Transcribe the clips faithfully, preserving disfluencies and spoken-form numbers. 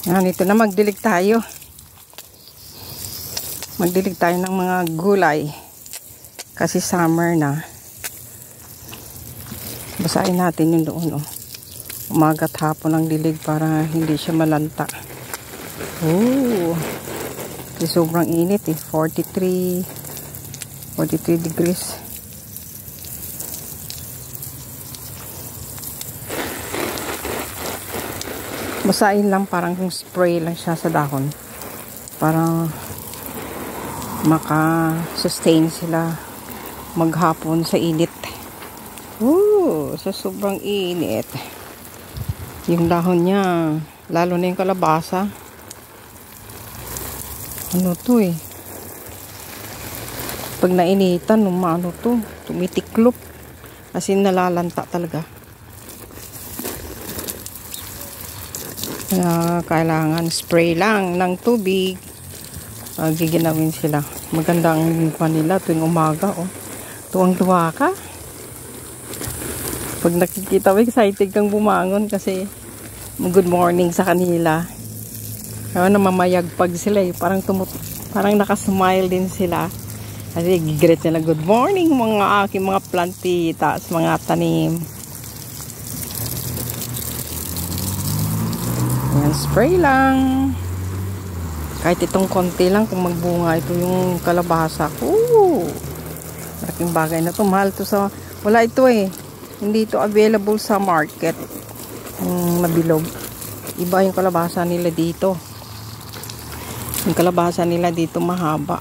Yan, ito na, magdilig tayo. Magdilig tayo ng mga gulay. Kasi summer na. Basahin natin yung doon, oh. Umaga at hapon ang dilig para hindi siya malanta. Oh. Kasi sobrang init, eh. forty-three degrees. Basahin lang, parang spray lang siya sa dahon. Para maka-sustain sila maghapon sa init. Ooh, sa sobrang init. Yung dahon niya, lalo na yung kalabasa. Ano to eh? Pag nainitan, umano to, tumitiklop. Kasi nalalanta talaga. Kaya kailangan spray lang ng tubig. Uh, giginawin sila. Maganda ang panila tuwing umaga. Oh. Tuwang-tuwa ka. Pag nakikita mo, excited kang bumangon kasi good morning sa kanila. Kaya namamayagpag sila eh. Parang, tumut parang nakasmile din sila. Kasi gigreet nila, good morning mga aking mga plantita, mga tanim. Ayan, spray lang. Kahit itong konti lang, kung magbunga ito yung kalabasa. Ooh! Malaking bagay na ito. Mahal ito sa... Wala ito eh. Hindi ito available sa market. Yung mabilog. Iba yung kalabasa nila dito. Yung kalabasa nila dito mahaba.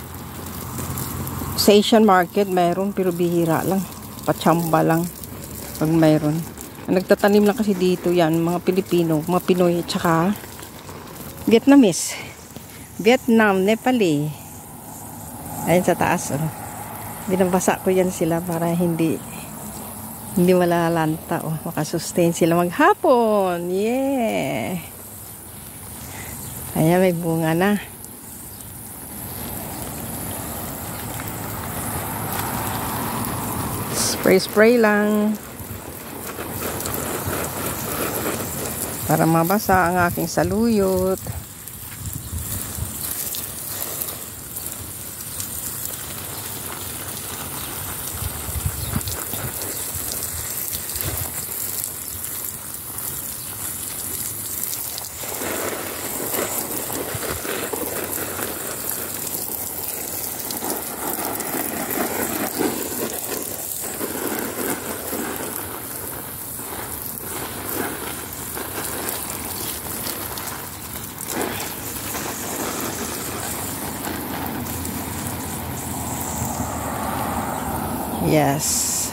Sa Asian market mayroon, pero bihira lang. Patsamba lang. Pag mayroon. Ang nagtatanim lang kasi dito yan, mga Pilipino, mga Pinoy, tsaka Vietnamese. Vietnam, Nepali. Ayun sa taas, oh. Binabasa ko yan sila para hindi hindi malalanta, oh. Makasustain sila maghapon. Yeah! Ayan, may bunga na. Spray-spray lang. Para mabasa ang aking saluyot. Yes.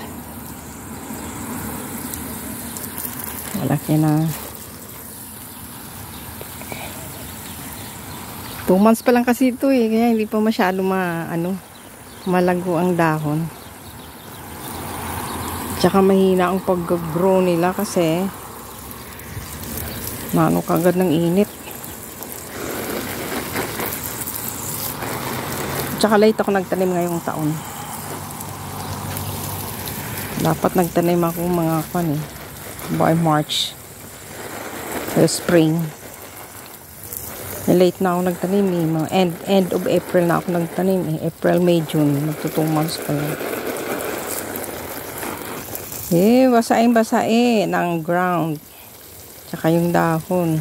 Malaki na. Two months pa lang kasi ito eh. Kaya hindi pa masyado ma, ano, malago ang dahon. Tsaka mahina ang pag-grow nila kasi naano kagad ng init. Tsaka late ako nagtanim ngayong taon. Dapat nagtanim ako mga kan eh. By March. So spring. Late na ako nagtanim eh. Mga end, end of April na ako nagtanim eh. April, May, June. Magtutong months pa lang. Eh, basain basain ng ground. Tsaka yung dahon.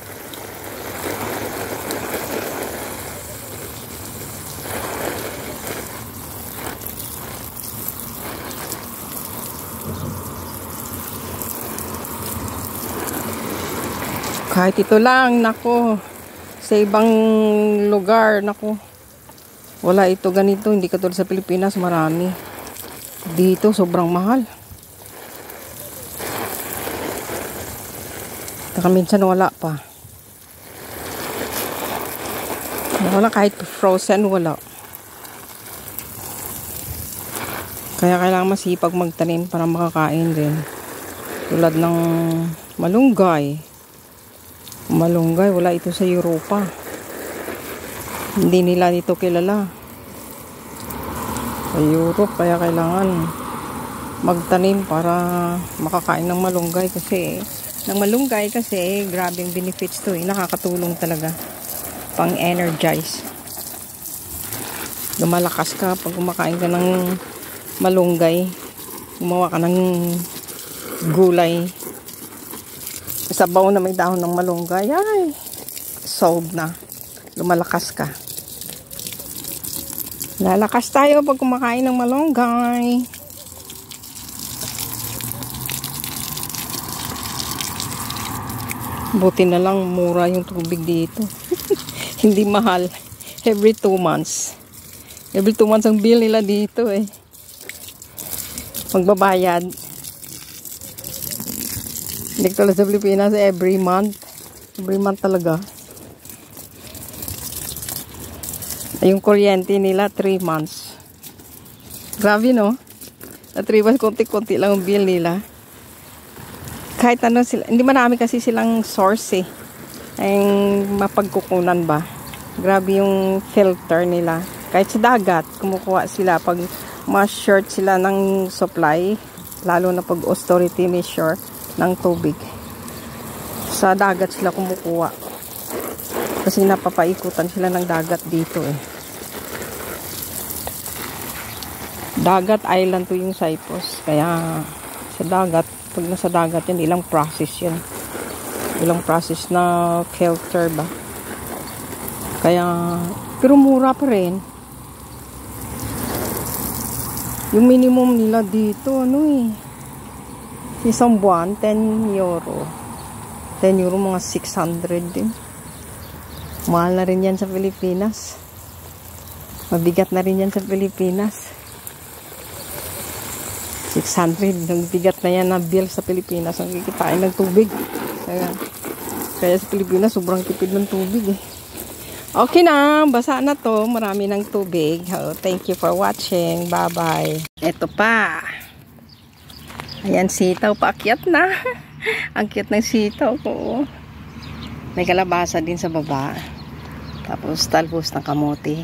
Kahit ito lang, nako, sa ibang lugar, nako, wala ito ganito, hindi katulad sa Pilipinas, marami. Dito, sobrang mahal. Saka minsan wala pa. Wala, kahit frozen, wala. Kaya kailangan masipag magtanim para makakain din. Tulad ng malunggay. Malunggay, wala ito sa Europa. Hindi nila dito kilala sa Europe, kaya kailangan magtanim para makakain ng malunggay kasi ng malunggay kasi grabing benefits to eh. Nakakatulong talaga. Pang-energize. Lumalakas ka pag kumakain ka ng malunggay. Gumawa ka ng gulay. Sabaw na may dahon ng malunggay. Ay, solved na. Lumalakas ka. Lalakas tayo pag kumakain ng malunggay. Buti na lang mura yung tubig dito. Hindi mahal. Every two months. Every two months ang bill nila dito eh. Magbabayad. Hindi ko lang sa Pilipinas every month. Every month talaga. Yung kuryente nila three months. Grabe no? Na three months konti-konti lang ang bill nila. Kahit ano sila, hindi marami kasi silang source eh. Ay mapagkukunan ba. Grabe yung filter nila. Kahit sa dagat, kumukuha sila pag ma-short sila ng supply. Lalo na pag austerity measure ng tubig. Sa dagat sila kumukuha. Kasi napapaikutan sila ng dagat dito eh. Dagat island to yung Cyprus. Kaya sa dagat, pag nasa dagat yan, ilang process yan. Ilang process na filter ba. Kaya, pero mura pa rin. Yung minimum nila dito, ano eh. Isang buwan, ten euro. ten euro, mga six hundred din. Mahal na rin yan sa Pilipinas. Mabigat na rin yan sa Pilipinas. six hundred. Ang bigat na yan na bill sa Pilipinas. Ang kikitain ng tubig. Kaya, kaya sa Pilipinas, sobrang tipid ng tubig eh. Okay na. Basa na to. Marami ng tubig. Oh, thank you for watching. Bye-bye. Ito pa. Ayan, sitaw. Paakyat na. Ang cute ng sitaw ko. May kalabasa din sa baba. Tapos, talbos ng kamote.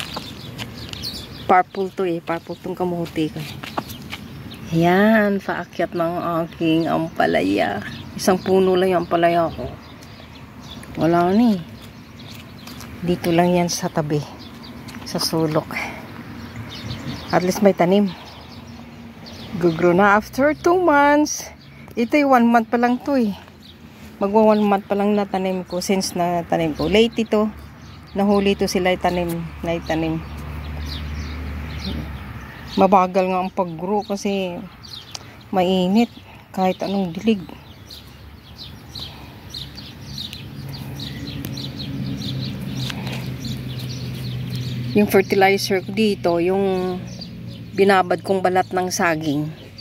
Purple to eh. Purple tong kamote ko. Ayan, paakyat ng aking ampalaya. Isang puno lang yung ampalaya ko. Wala ni. Dito lang yan sa tabi. Sa sulok. At least may tanim. Gugro na after two months. Ito yung one month pa lang to eh. Magwa one month pa lang na tanim ko. Since na tanim ko. Late ito. Nahuli ito sila itanim. Na itanim. Mabagal nga ang pag-grow kasi mainit kahit anong dilig. Yung fertilizer ko dito, yung binabad kong balat ng saging.